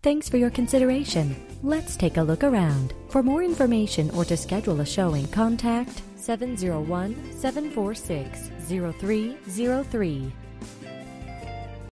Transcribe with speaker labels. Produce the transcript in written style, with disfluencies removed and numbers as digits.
Speaker 1: Thanks for your consideration. Let's take a look around. For more information or to schedule a showing, contact 701-746-0303.